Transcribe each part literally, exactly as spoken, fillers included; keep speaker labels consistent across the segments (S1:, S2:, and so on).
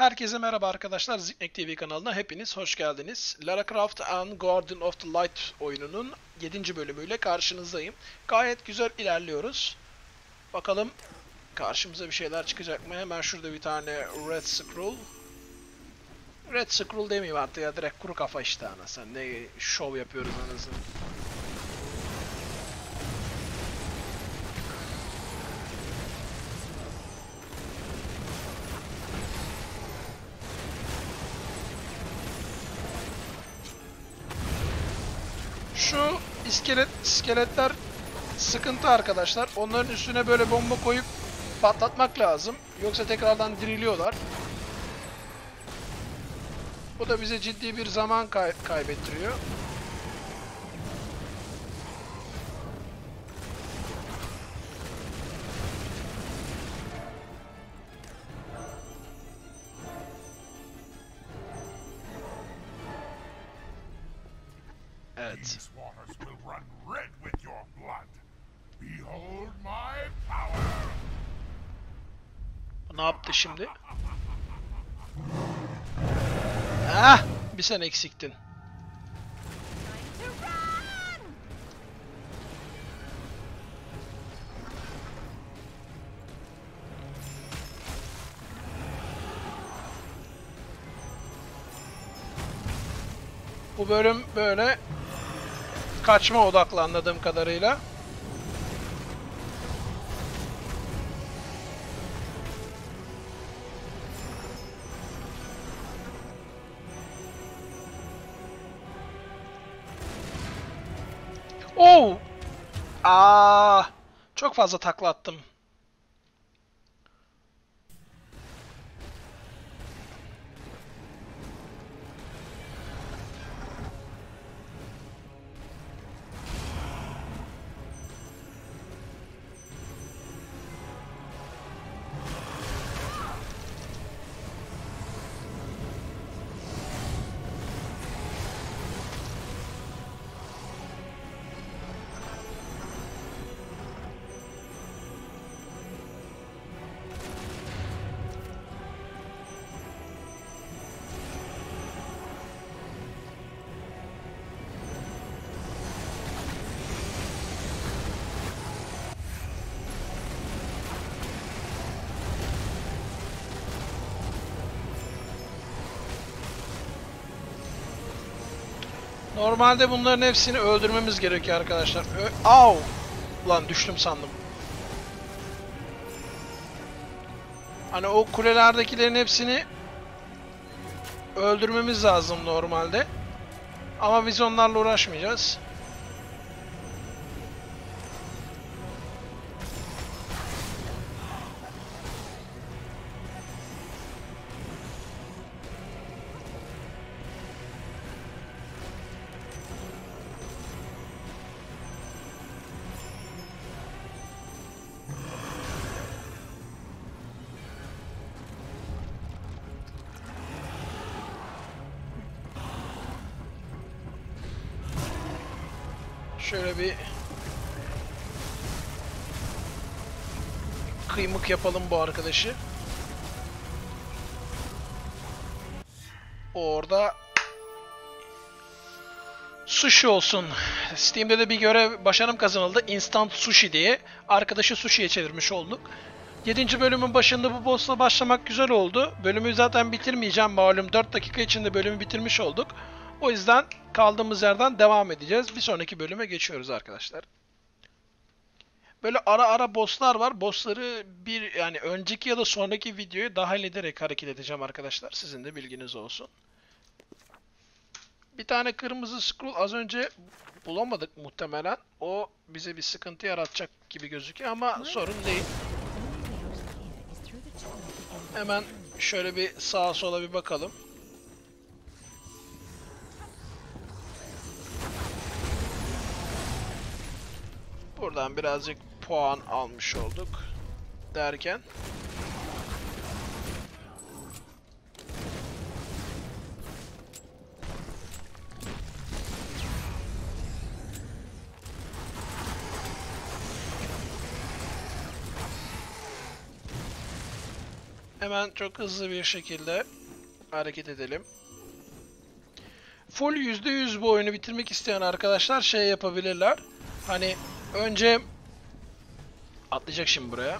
S1: Herkese merhaba arkadaşlar. Ziknek T V kanalına hepiniz hoş geldiniz. Lara Croft and Guardian of the Light oyununun yedinci bölümüyle karşınızdayım. Gayet güzel ilerliyoruz. Bakalım karşımıza bir şeyler çıkacak mı? Hemen şurada bir tane Red Scroll. Red Scroll demeyeyim artık ya, direkt kuru kafa işte ana. Sen ne şov yapıyoruz anasını. Şu iskelet, iskeletler sıkıntı arkadaşlar. Onların üstüne böyle bomba koyup patlatmak lazım. Yoksa tekrardan diriliyorlar. Bu da bize ciddi bir zaman kay kaybettiriyor. Evet. Ne yaptı şimdi? Ah, bir sen eksiktin. Bu bölüm böyle kaçma odaklı anladığım kadarıyla. Oh! Aa! Çok fazla takla attım. Normalde bunların hepsini öldürmemiz gerekiyor arkadaşlar. Ö Au! Ulan düştüm sandım. Hani o kulelerdekilerin hepsini öldürmemiz lazım normalde. Ama biz onlarla uğraşmayacağız. Şöyle bir kıymık yapalım bu arkadaşı. Orada sushi olsun. Steam'de de bir görev başarım kazanıldı. Instant Sushi diye. Arkadaşı sushi'ye çevirmiş olduk. yedinci bölümün başında bu boss'la başlamak güzel oldu. Bölümü zaten bitirmeyeceğim malum. dört dakika içinde bölümü bitirmiş olduk. O yüzden kaldığımız yerden devam edeceğiz. Bir sonraki bölüme geçiyoruz arkadaşlar. Böyle ara ara boss'lar var. Boss'ları bir yani önceki ya da sonraki videoya dahil ederek hareket edeceğim arkadaşlar. Sizin de bilginiz olsun. Bir tane kırmızı scroll az önce bulamadık muhtemelen. O bize bir sıkıntı yaratacak gibi gözüküyor ama sorun değil. Hemen şöyle bir sağa sola bir bakalım. Buradan birazcık puan almış olduk derken. Hemen çok hızlı bir şekilde Hareket edelim. Full yüzde yüz bu oyunu bitirmek isteyen arkadaşlar şey yapabilirler. Hani önce atlayacak şimdi buraya.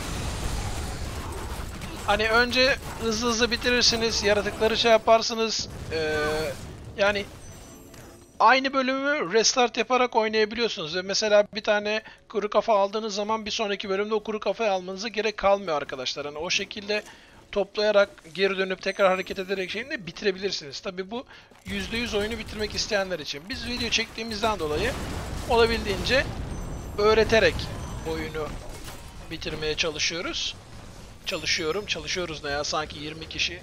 S1: Hani önce hızlı hızlı bitirirsiniz, yaratıkları şey yaparsınız. Ee, yani aynı bölümü restart yaparak oynayabiliyorsunuz. Ve mesela bir tane kuru kafa aldığınız zaman bir sonraki bölümde o kuru kafayı almanıza gerek kalmıyor arkadaşlar. Hani o şekilde toplayarak geri dönüp tekrar hareket ederek şeyini bitirebilirsiniz. Tabi bu yüzde yüz oyunu bitirmek isteyenler için. Biz video çektiğimizden dolayı olabildiğince öğreterek oyunu bitirmeye çalışıyoruz. Çalışıyorum. Çalışıyoruz ne ya? Sanki yirmi kişi.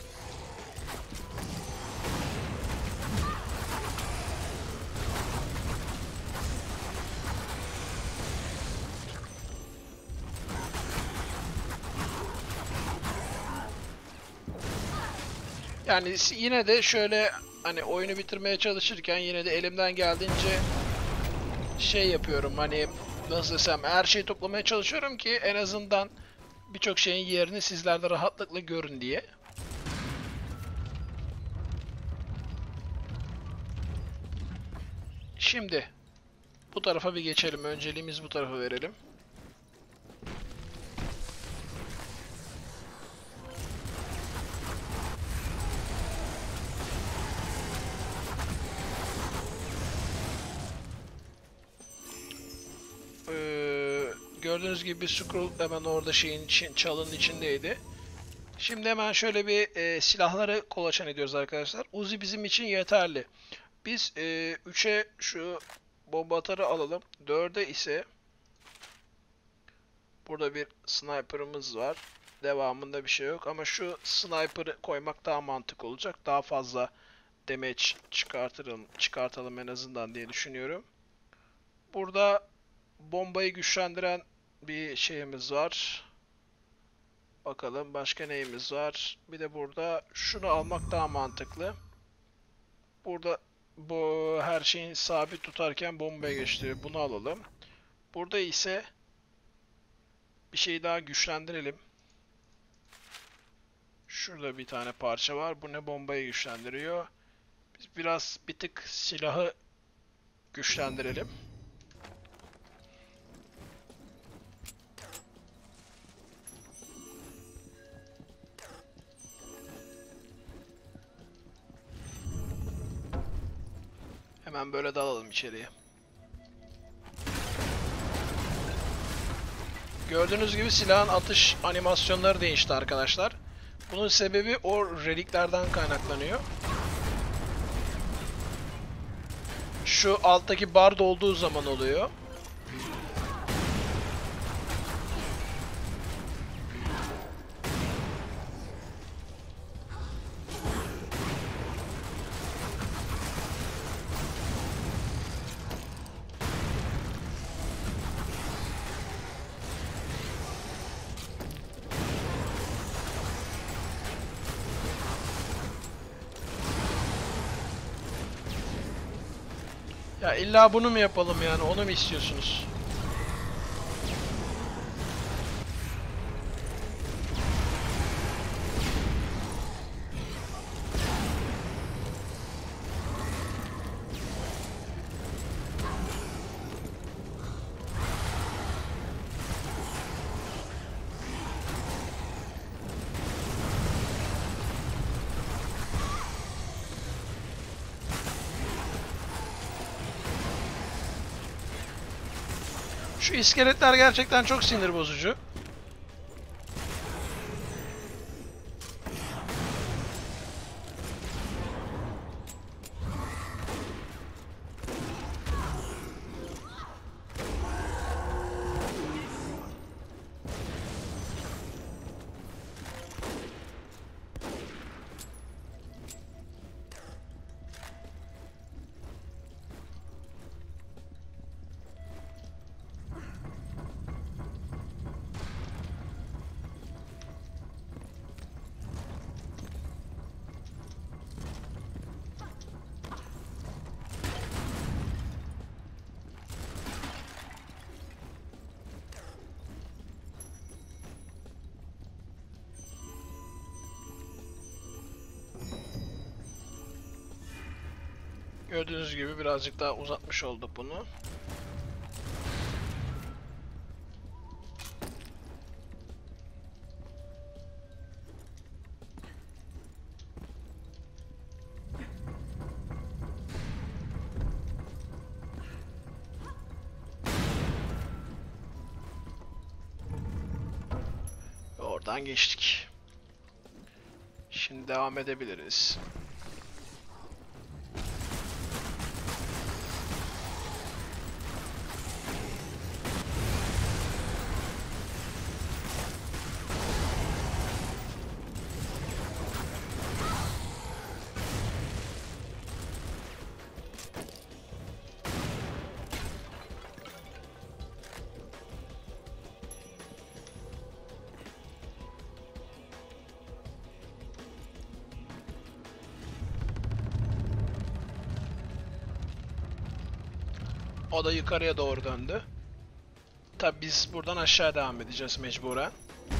S1: Yani yine de şöyle hani oyunu bitirmeye çalışırken yine de elimden geldiğince şey yapıyorum, hani nasıl desem, her şeyi toplamaya çalışıyorum ki en azından birçok şeyin yerini sizler de rahatlıkla görün diye. Şimdi bu tarafa bir geçelim. Önceliğimiz bu tarafa verelim. Ee, gördüğünüz gibi scroll hemen orada şeyin için, çalının içindeydi. Şimdi hemen şöyle bir e, silahları kolaçan ediyoruz arkadaşlar. Uzi bizim için yeterli. Biz e, üçe şu bomba atarı alalım. dörde ise burada bir sniper'ımız var. Devamında bir şey yok ama şu sniper'ı koymak daha mantıklı olacak. Daha fazla damage çıkartalım, çıkartalım en azından diye düşünüyorum. Burada bombayı güçlendiren bir şeyimiz var. Bakalım başka neyimiz var. Bir de burada şunu almak daha mantıklı. Burada bu her şeyin sabit tutarken bombaya geçti. Bunu alalım. Burada ise bir şeyi daha güçlendirelim. Şurada bir tane parça var. Bu ne, bombayı güçlendiriyor. Biz biraz bir tık silahı güçlendirelim. Hemen böyle dalalım içeriye. Gördüğünüz gibi silahın atış animasyonları değişti arkadaşlar. Bunun sebebi o reliklerden kaynaklanıyor. Şu alttaki bar dolduğu zaman oluyor. Ya illa bunu mu yapalım yani? Onu mu istiyorsunuz? Şu iskeletler gerçekten çok sinir bozucu. Gördüğünüz gibi birazcık daha uzatmış olduk bunu. Oradan geçtik. Şimdi devam edebiliriz. O da yukarıya doğru döndü. Tabi biz buradan aşağı devam edeceğiz mecburen.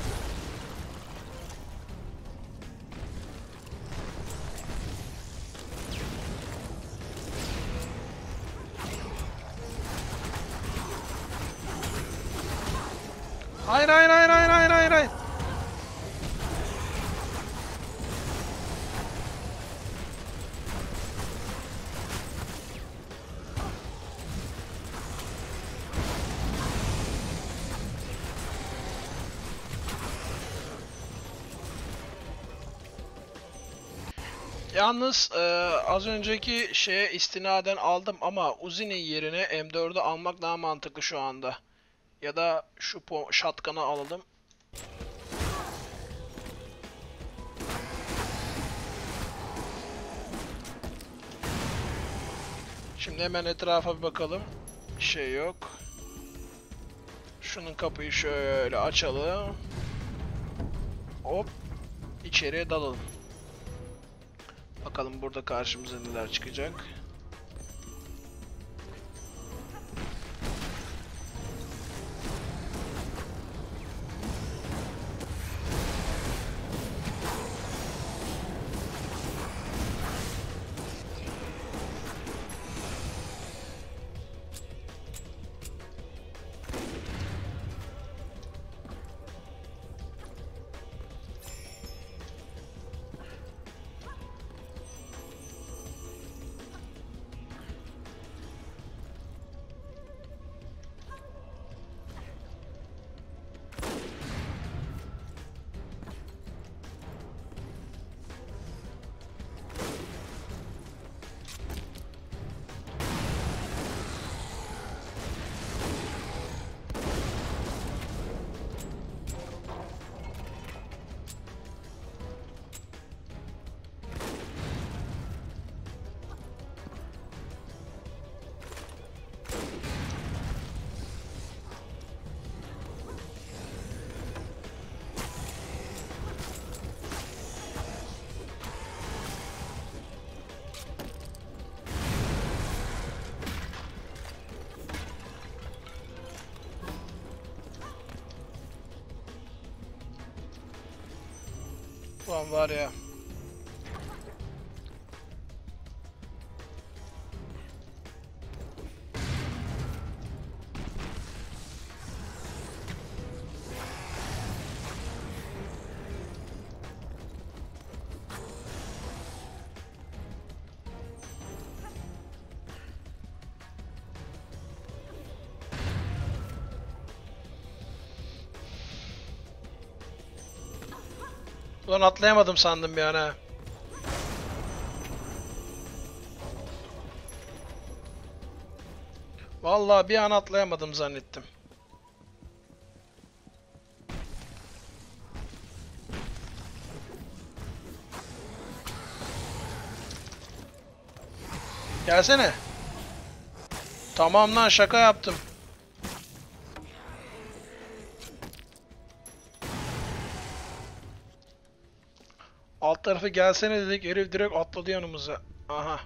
S1: Hayır hayır hayır hayır hayır hayır hayır. Yalnız e, az önceki şeye istinaden aldım ama Uzi'nin yerine M dördü almak daha mantıklı şu anda. Ya da şu shotgun'ı alalım. Şimdi hemen etrafa bir bakalım. Bir şey yok. Şunun kapıyı şöyle açalım. Hop. İçeriye dalalım. Bakalım burada karşımıza neler çıkacak. Ulan var ya. Ulan atlayamadım sandım bir ana. Vallahi bir an atlayamadım zannettim. Gelsene. Tamam lan, şaka yaptım. Alt tarafı gelsene dedik, herif direkt atladı yanımıza. Aha.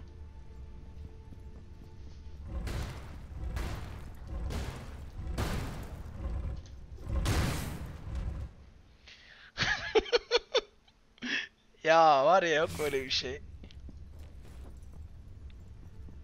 S1: Ya var ya, yok böyle bir şey.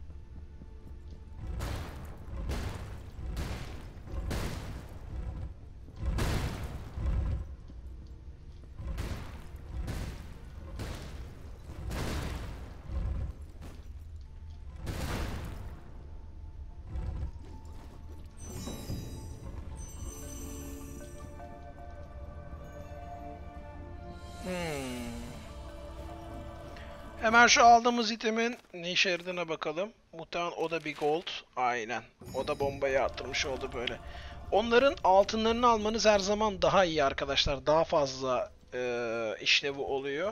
S1: Hemen şu aldığımız itemin ne işe yaradığına bakalım. Muhtemelen o da bir gold. Aynen. O da bombayı arttırmış oldu böyle. Onların altınlarını almanız her zaman daha iyi arkadaşlar. Daha fazla e, işlevi oluyor.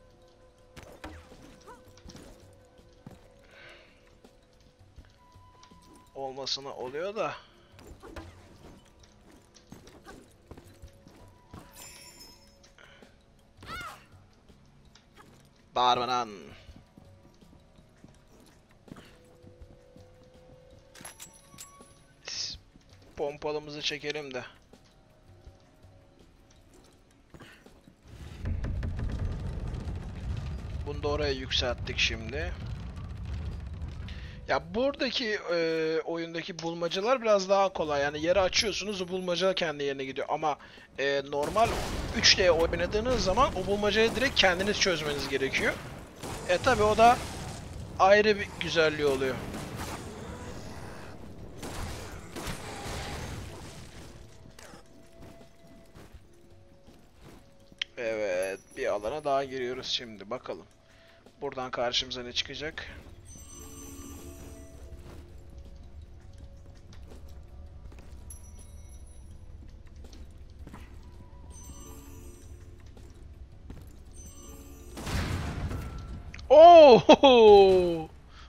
S1: Olmasına oluyor da. Bağırma lan. Pompalımızı çekelim de. Bunu da oraya yükselttik şimdi. Ya buradaki e, oyundaki bulmacalar biraz daha kolay. Yani yeri açıyorsunuz, o bulmaca kendi yerine gidiyor. Ama e, normal üç D oynadığınız zaman o bulmacayı direkt kendiniz çözmeniz gerekiyor. E tabi o da ayrı bir güzelliği oluyor. Evet, bir alana daha giriyoruz şimdi. Bakalım. Buradan karşımıza ne çıkacak? Oh!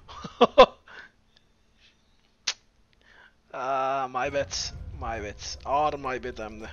S1: Ah, my bad. My bad. Ağır my bad hem de.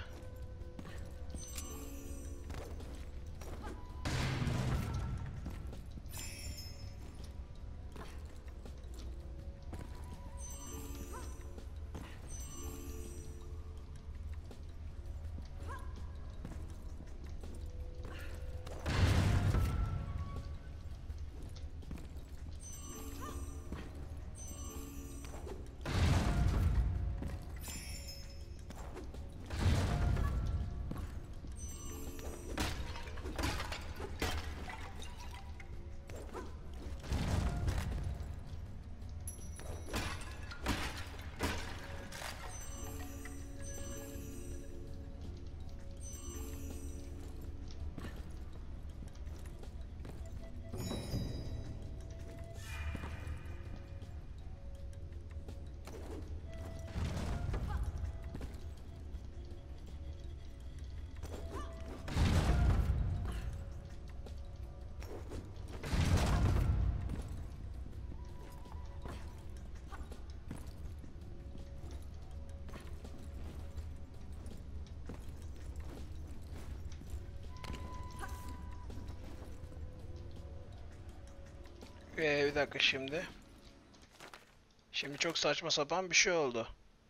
S1: Ee, bir dakika şimdi. Şimdi çok saçma sapan bir şey oldu.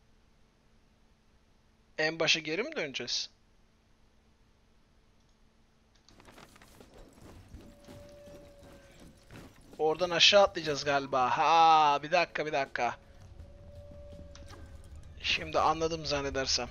S1: En başa geri mi döneceğiz? Oradan aşağı atlayacağız galiba. Ha, bir dakika bir dakika. Şimdi anladım zannedersem.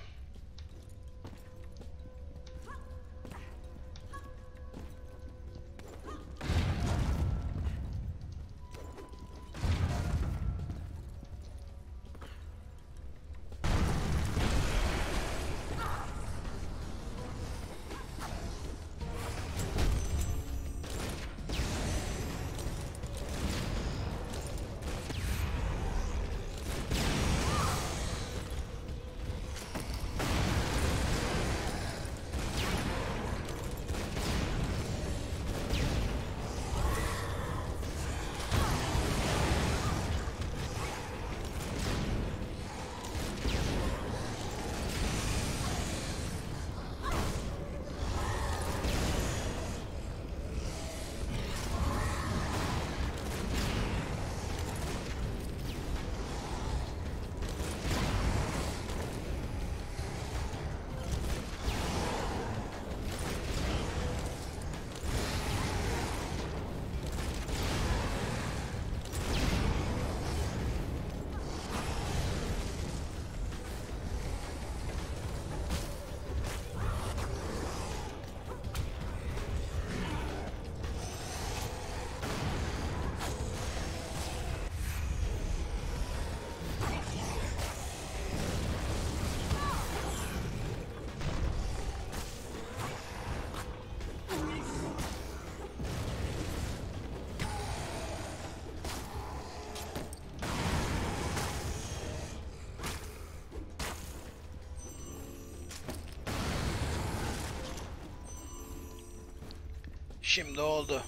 S1: Şimdi oldu.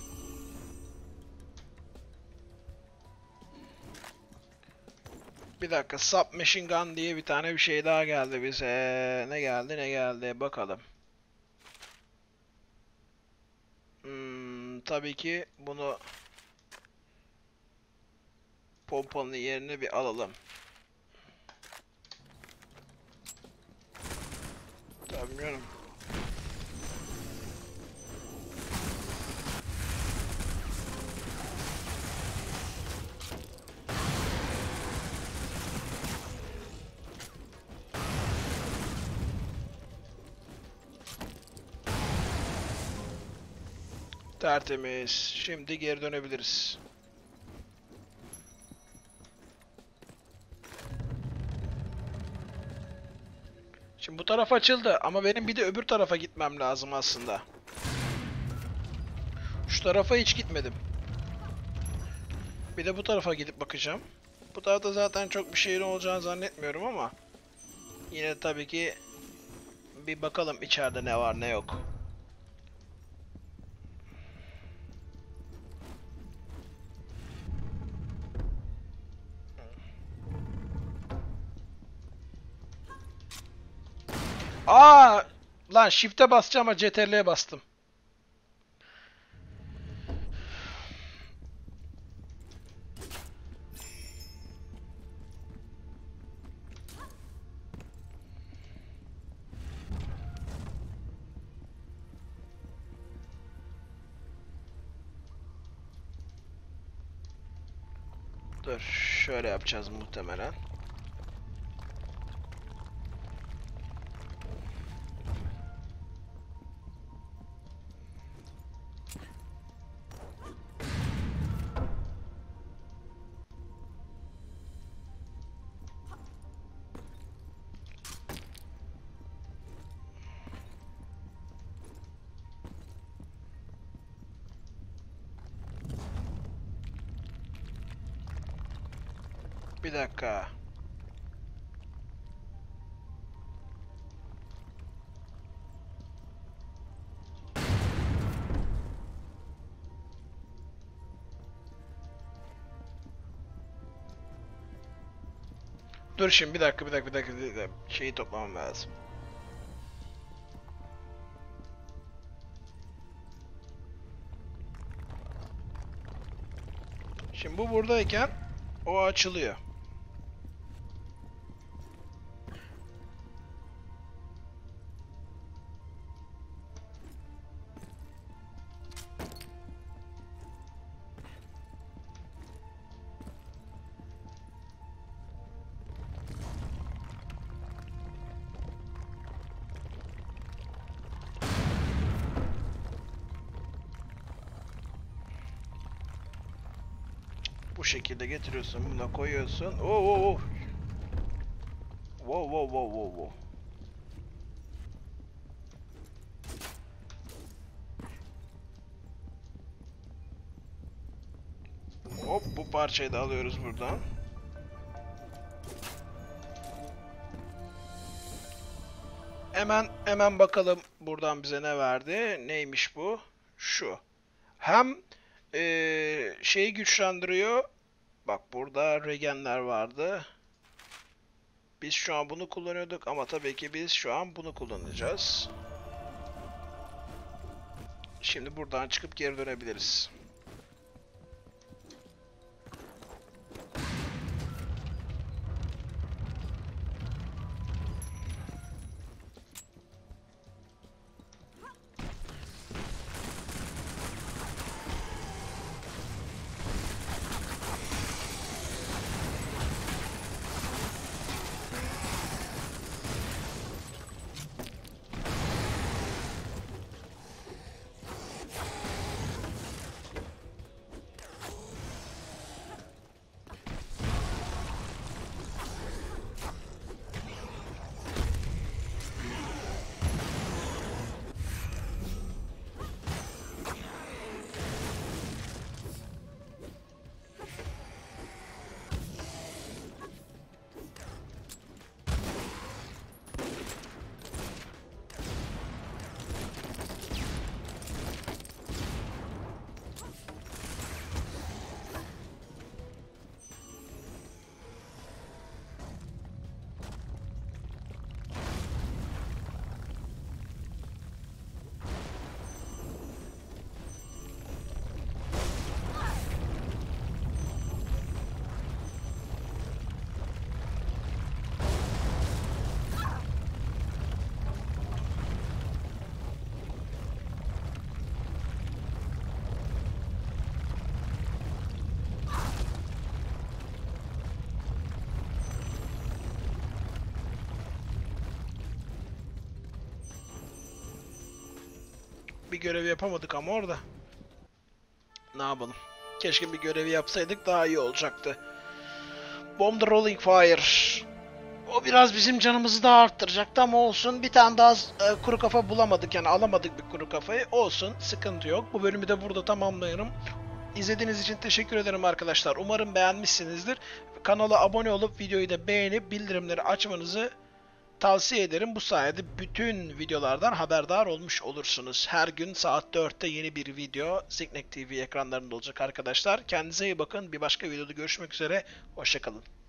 S1: Bir dakika, submachine gun diye bir tane bir şey daha geldi bize. Ne geldi ne geldi bakalım. Hmm, tabii ki bunu pompanın yerine bir alalım. Tabii bilmiyorum. Tertemiz. Şimdi geri dönebiliriz. Şimdi bu taraf açıldı ama benim bir de öbür tarafa gitmem lazım aslında. Şu tarafa hiç gitmedim. Bir de bu tarafa gidip bakacağım. Bu tarafta zaten çok bir şeyin olacağını zannetmiyorum ama yine tabii ki bir bakalım içeride ne var ne yok. Aa! Lan shift'e basacağım ama C T R L'ye bastım. Dur, şöyle yapacağız muhtemelen. Bir dakika. Dur şimdi bir dakika bir dakika bir dakika, bir dakika. Şeyi toplamam lazım. Şimdi bu buradayken o açılıyor. Bu şekilde getiriyorsun, buna koyuyorsun. Oo, oo, oo. Wow, wow, wow, wow, wow. Hop, bu parçayı da alıyoruz buradan. Hemen hemen bakalım buradan bize ne verdi. Neymiş bu? Şu. Hem ee, şeyi güçlendiriyor. Bak burada regenler vardı. Biz şu an bunu kullanıyorduk ama tabii ki biz şu an bunu kullanacağız. Şimdi buradan çıkıp geri dönebiliriz. Bir görev yapamadık ama orada. Ne yapalım? Keşke bir görevi yapsaydık daha iyi olacaktı. Bomb the Rolling Fire. O biraz bizim canımızı daha arttıracaktı ama olsun. Bir tane daha e, kuru kafa bulamadık, yani alamadık bir kuru kafayı. Olsun, sıkıntı yok. Bu bölümü de burada tamamlayalım. İzlediğiniz için teşekkür ederim arkadaşlar. Umarım beğenmişsinizdir. Kanala abone olup videoyu da beğenip bildirimleri açmanızı tavsiye ederim. Bu sayede bütün videolardan haberdar olmuş olursunuz. Her gün saat dörtte yeni bir video Ziknek T V ekranlarında olacak arkadaşlar. Kendinize iyi bakın. Bir başka videoda görüşmek üzere. Hoşçakalın.